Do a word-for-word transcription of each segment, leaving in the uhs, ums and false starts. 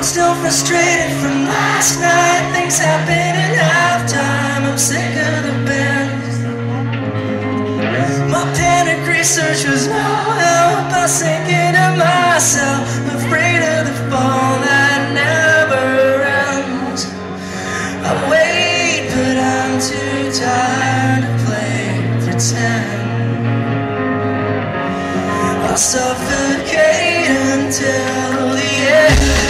Still frustrated from last night. Things happen in halftime. I'm sick of the band. My panic research was no help. I was thinking to myself, afraid of the fall that never ends. I wait, but I'm too tired to play pretend. I'll suffocate until the end.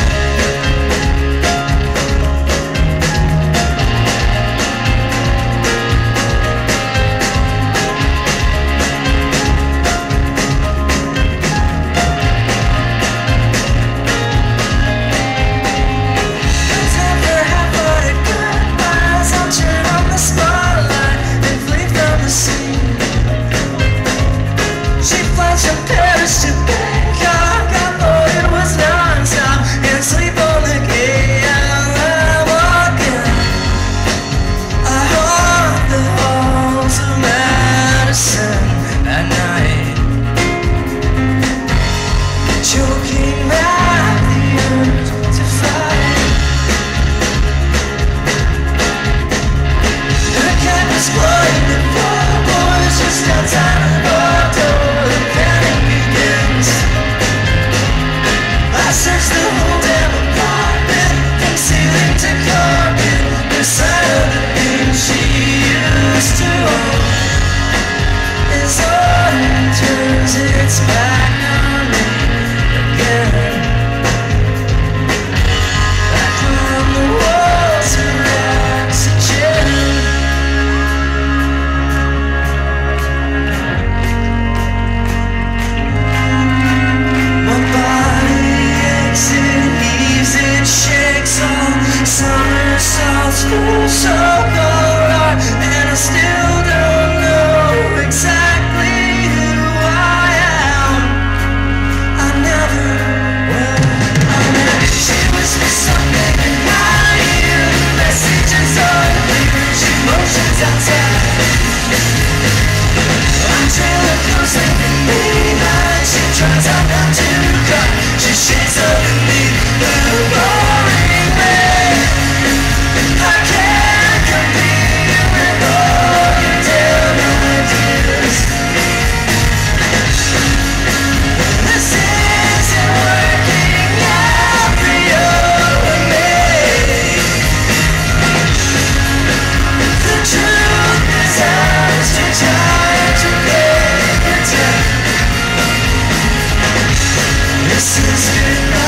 This is good.